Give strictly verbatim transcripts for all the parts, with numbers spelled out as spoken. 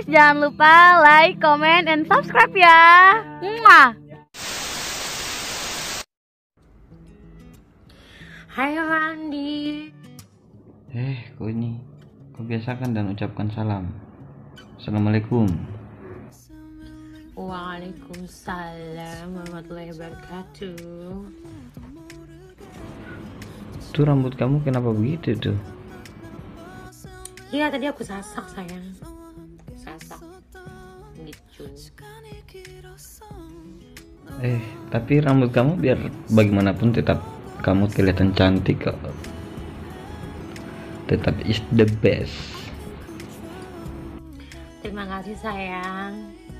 jangan lupa like, comment, and subscribe ya. Mwah. Hai Randi. Eh, kau ini, kau biasakan dan ucapkan salam. Assalamualaikum. Waalaikumsalam warahmatullahi wabarakatuh. Tuh rambut kamu kenapa begitu tuh? Iya, tadi aku sasak sayang. Sasak gitu. Eh, tapi rambut kamu biar bagaimanapun tetap kamu kelihatan cantik kok. Tetap is the best. Terima kasih sayang.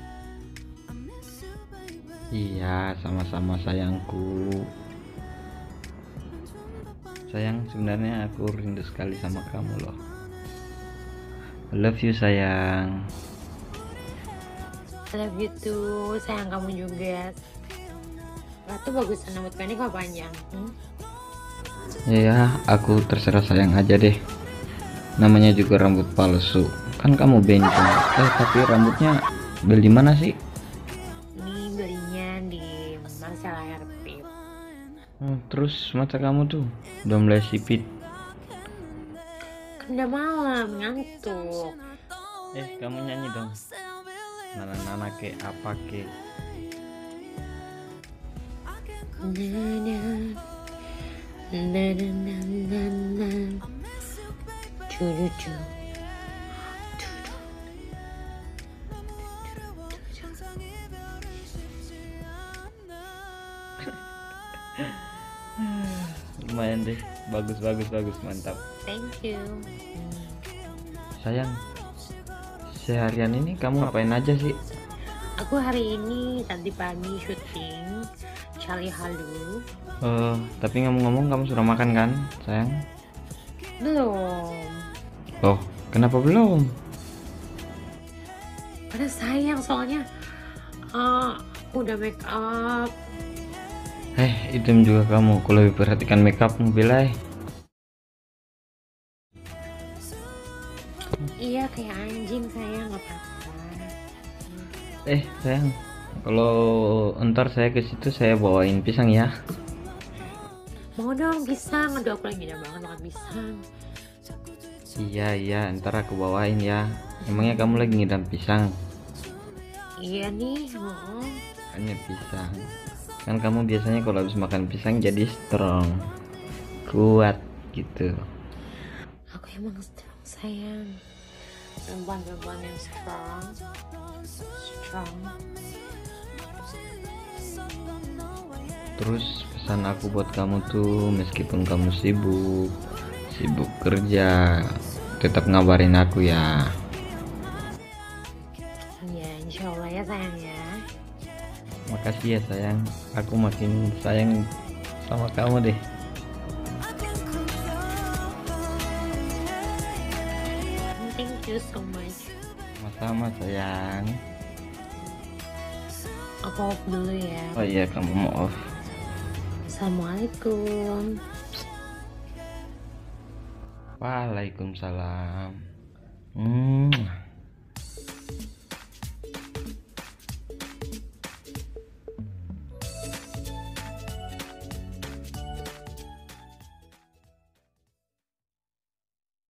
Iya, sama-sama sayangku. Sayang, sebenarnya aku rindu sekali sama kamu loh. I love you sayang. I love you too, sayang kamu juga. Ratu bagusan rambut pendek apa panjang? Hmm? Ya, aku terserah sayang aja deh. Namanya juga rambut palsu. Kan kamu bencong. Eh, tapi rambutnya beli di mana sih? Ini belinya di Marcella Hairpip. Hmm, terus mata kamu tuh udah mulai sipit. Kan udah malam, ngantuk. Eh, kamu nyanyi dong. Nana-nana ke apa ke? Nana, nana, nana, nana, cucu, Lumayan deh, bagus bagus bagus, mantap. thank you. Sayang, seharian ini kamu ngapain aja sih? Aku hari ini tadi pagi syuting Charlie Halu. Eh, tapi ngomong-ngomong kamu sudah makan kan, sayang? Belum. Oh, kenapa belum? Karena sayang soalnya uh, aku udah make up. Eh, idem juga kamu. Aku lebih perhatikan makeupmu, Belai. Iya, kayak anjing sayang, nggak apa-apa. Eh, sayang, kalau entar saya ke situ saya bawain pisang ya. Mau dong pisang, aduh aku lagi gak banget makan pisang. Iya, iya, entar aku bawain ya. Emangnya kamu lagi ngidam pisang? Iya nih, oh. Hanya pisang. Kan kamu biasanya kalau habis makan pisang jadi strong, kuat gitu. Aku emang strong sayang. Perempuan-perempuan yang strong, strong. Terus pesan aku buat kamu tuh, meskipun kamu sibuk, sibuk kerja, tetap ngabarin aku ya. Ya, insya Allah ya sayang ya. Makasih ya sayang, aku makin sayang sama kamu deh. Thank you so much. Sama-sama sayang. Aku off dulu ya. Oh iya, kamu mau off. Assalamualaikum. Waalaikumsalam. Hmm.